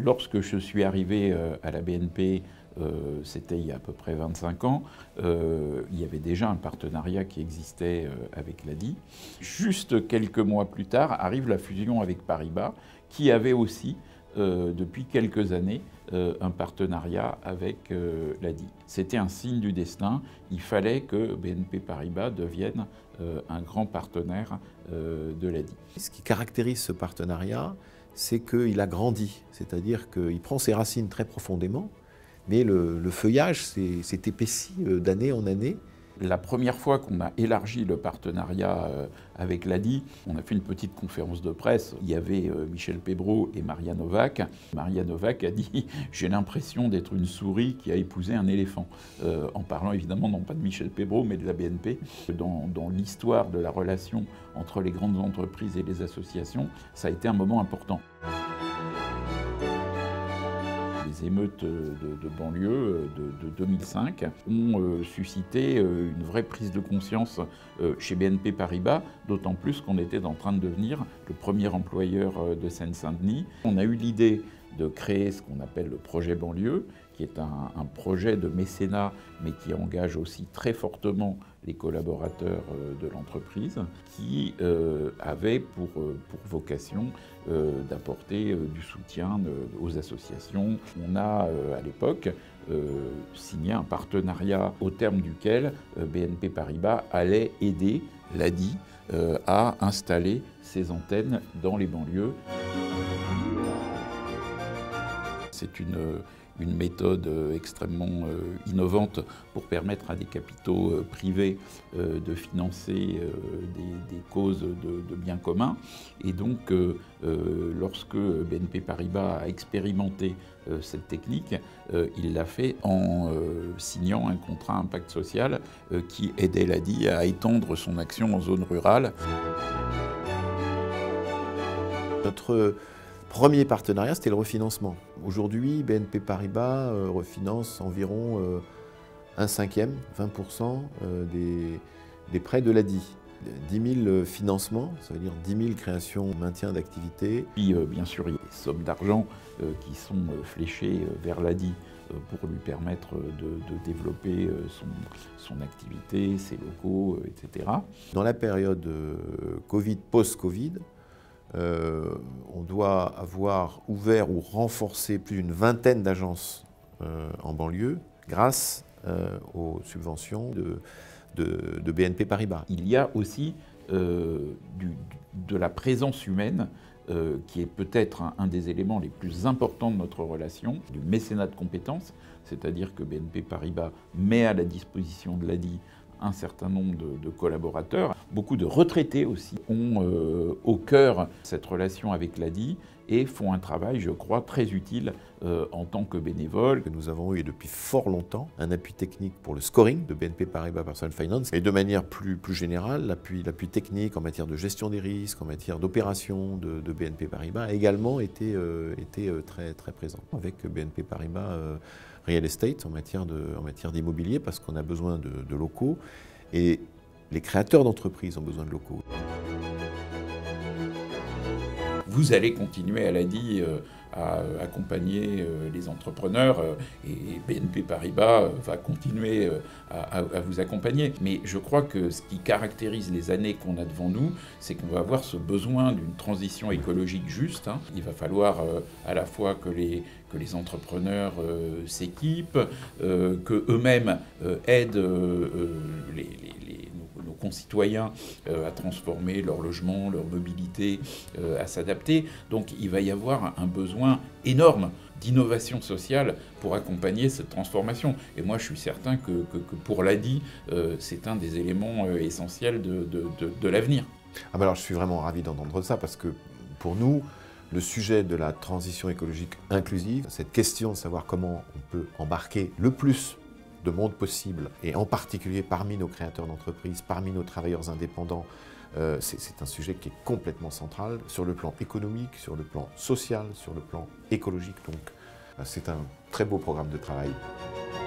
Lorsque je suis arrivé à la BNP, c'était il y a à peu près 25 ans, il y avait déjà un partenariat qui existait avec l'ADI. Juste quelques mois plus tard, arrive la fusion avec Paribas, qui avait aussi, depuis quelques années, un partenariat avec l'ADI. C'était un signe du destin. Il fallait que BNP Paribas devienne un grand partenaire de l'ADI. Ce qui caractérise ce partenariat, c'est qu'il a grandi, c'est-à-dire qu'il prend ses racines très profondément, mais le feuillage s'est épaissi d'année en année. La première fois qu'on a élargi le partenariat avec l'ADI, on a fait une petite conférence de presse. Il y avait Michel Pébreau et Maria Novak. Maria Novak a dit « J'ai l'impression d'être une souris qui a épousé un éléphant », en parlant évidemment non pas de Michel Pébreau, mais de la BNP. Dans l'histoire de la relation entre les grandes entreprises et les associations, ça a été un moment important. Les émeutes de banlieue de 2005 ont suscité une vraie prise de conscience chez BNP Paribas, d'autant plus qu'on était en train de devenir le premier employeur de Seine-Saint-Denis. On a eu l'idée de créer ce qu'on appelle le projet banlieue, qui est un projet de mécénat, mais qui engage aussi très fortement les collaborateurs de l'entreprise, qui avait pour vocation d'apporter du soutien aux associations. On a, à l'époque, signé un partenariat au terme duquel BNP Paribas allait aider l'ADI à installer ses antennes dans les banlieues. C'est une méthode extrêmement innovante pour permettre à des capitaux privés de financer des causes de biens communs. Et donc, lorsque BNP Paribas a expérimenté cette technique, il l'a fait en signant un contrat impact social qui aidait l'ADI à étendre son action en zone rurale. Notre premier partenariat, c'était le refinancement. Aujourd'hui, BNP Paribas refinance environ 1/5, 20% des prêts de l'ADI. 10 000 financements, ça veut dire 10 000 créations, maintien d'activité. Puis, bien sûr, il y a des sommes d'argent qui sont fléchées vers l'ADI pour lui permettre de développer son activité, ses locaux, etc. Dans la période Covid, post-Covid, on doit avoir ouvert ou renforcé plus d'une vingtaine d'agences en banlieue grâce aux subventions de BNP Paribas. Il y a aussi de la présence humaine qui est peut-être un des éléments les plus importants de notre relation, du mécénat de compétences, c'est-à-dire que BNP Paribas met à la disposition de l'ADI un certain nombre de collaborateurs. Beaucoup de retraités aussi ont au cœur cette relation avec l'ADI et font un travail, je crois, très utile en tant que bénévoles. Nous avons eu depuis fort longtemps un appui technique pour le scoring de BNP Paribas Personal Finance et de manière plus générale, l'appui technique en matière de gestion des risques, en matière d'opération de BNP Paribas a également été très présent avec BNP Paribas Real Estate en matière d'immobilier parce qu'on a besoin de locaux et les créateurs d'entreprises ont besoin de locaux. Vous allez continuer à l'ADI à accompagner les entrepreneurs et BNP Paribas va continuer à vous accompagner. Mais je crois que ce qui caractérise les années qu'on a devant nous, c'est qu'on va avoir ce besoin d'une transition écologique juste. Il va falloir à la fois que les entrepreneurs s'équipent, qu'eux-mêmes aident nos concitoyens à transformer leur logement, leur mobilité, à s'adapter. Donc il va y avoir un besoin énorme d'innovation sociale pour accompagner cette transformation. Et moi je suis certain que pour l'ADI, c'est un des éléments essentiels de l'avenir. Ah ben alors je suis vraiment ravi d'entendre ça parce que pour nous, le sujet de la transition écologique inclusive, cette question de savoir comment on peut embarquer le plus de monde possible, et en particulier parmi nos créateurs d'entreprises, parmi nos travailleurs indépendants, c'est un sujet qui est complètement central sur le plan économique, sur le plan social, sur le plan écologique. Donc c'est un très beau programme de travail.